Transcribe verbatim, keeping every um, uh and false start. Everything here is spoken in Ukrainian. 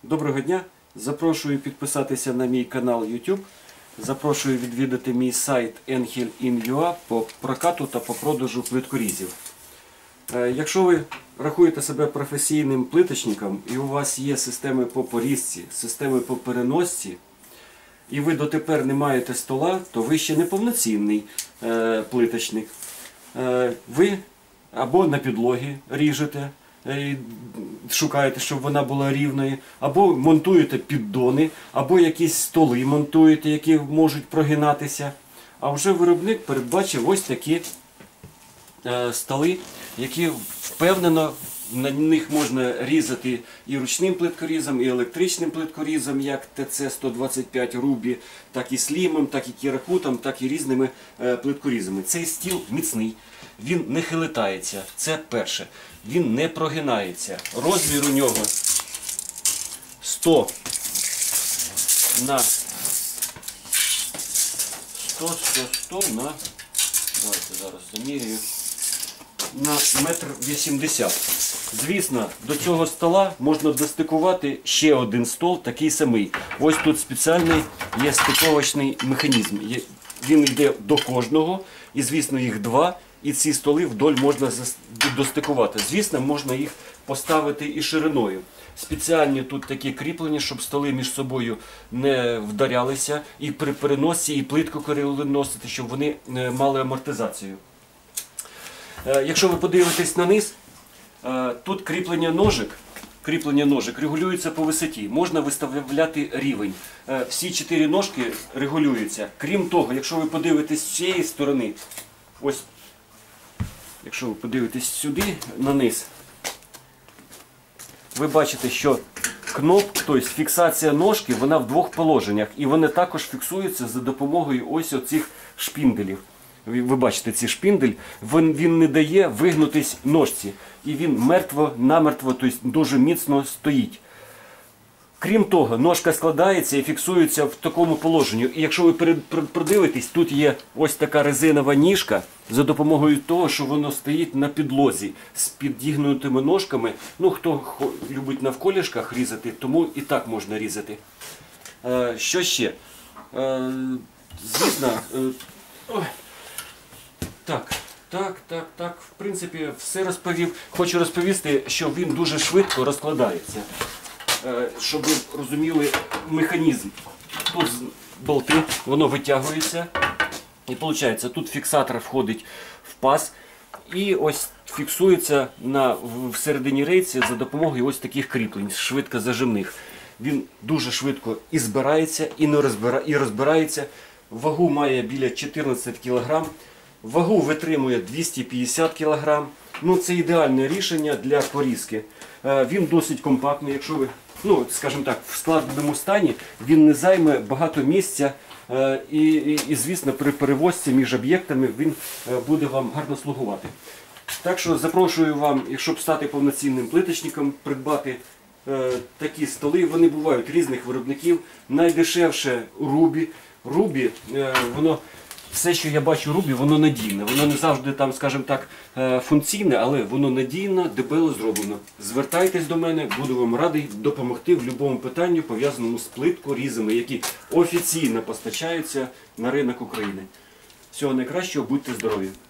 Доброго дня! Запрошую підписатися на мій канал YouTube. Запрошую відвідати мій сайт енхель точка ін точка ю а по прокату та по продажу плиткорізів. Якщо ви рахуєте себе професійним плиточником і у вас є системи по порізці, системи по переносці, і ви дотепер не маєте стола, то ви ще не повноцінний е, плиточник. Е, ви або на підлогі ріжете, е, шукаєте, щоб вона була рівною, або монтуєте піддони, або якісь столи монтуєте, які можуть прогинатися. А вже виробник передбачив ось такі е, столи, які впевнено на них можна різати і ручним плиткорізом, і електричним плиткорізом, як Т Ц сто двадцять п'ять Рубі, так і слімом, так і кіракутом, так і різними е, плиткорізами. Цей стіл міцний, він не хилитається, це перше. Він не прогинається. Розмір у нього сто на сто, сто, сто на, давайте зараз замірюю, на метр вісімдесят. Звісно, до цього стола можна достикувати ще один стол, такий самий. Ось тут спеціальний є стиковочний механізм. Він йде до кожного, і звісно їх два, і ці столи вдоль можна достикувати. Звісно, можна їх поставити і шириною. Спеціальні тут такі кріплення, щоб столи між собою не вдарялися, і при переносі, і плитку переносити, щоб вони мали амортизацію. Якщо ви подивитесь на низ, тут кріплення ножик, кріплення ножик регулюється по висоті. Можна виставляти рівень. Всі чотири ножки регулюються. Крім того, якщо ви подивитесь з цієї сторони, ось, якщо ви подивитесь сюди, на низ, ви бачите, що кнопка, тобто фіксація ножки, вона в двох положеннях. І вони також фіксуються за допомогою ось оцих шпінделів. Ви бачите, цей шпіндель, він, він не дає вигнутись ножці. І він мертво-намертво, тобто дуже міцно стоїть. Крім того, ножка складається і фіксується в такому положенні. І якщо ви продивитесь, тут є ось така резинова ніжка, за допомогою того, що воно стоїть на підлозі з підігнутими ножками. Ну, хто любить на вколішках різати, тому і так можна різати. Е, що ще? Е, звісно, е, Так, так, так, так, в принципі, все розповів. Хочу розповісти, що він дуже швидко розкладається. Щоб ви розуміли механізм. Тут болти, воно витягується. І виходить, тут фіксатор входить в паз. І ось фіксується на, всередині рейці за допомогою ось таких кріплень, швидкозажимних. Він дуже швидко і збирається, і, не розбира, і розбирається. Вагу має біля чотирнадцять кілограм. Вагу витримує двісті п'ятдесят кілограм. Ну, це ідеальне рішення для порізки. Він досить компактний, якщо ви, ну, скажімо так, в складному стані, він не займе багато місця. І, і, і, звісно, при перевозці між об'єктами він буде вам гарно слугувати. Так що запрошую вам, щоб стати повноцінним плиточником, придбати е, такі столи. Вони бувають різних виробників. Найдешевше Рубі. Рубі, е, воно... Все, що я бачу Рубі, воно надійне. Воно не завжди, там, скажімо так, функційне, але воно надійно, дебело зроблено. Звертайтесь до мене, буду вам радий допомогти в будь-якому питанні, пов'язаному з плиткорізами, які офіційно постачаються на ринок України. Всього найкращого, будьте здорові!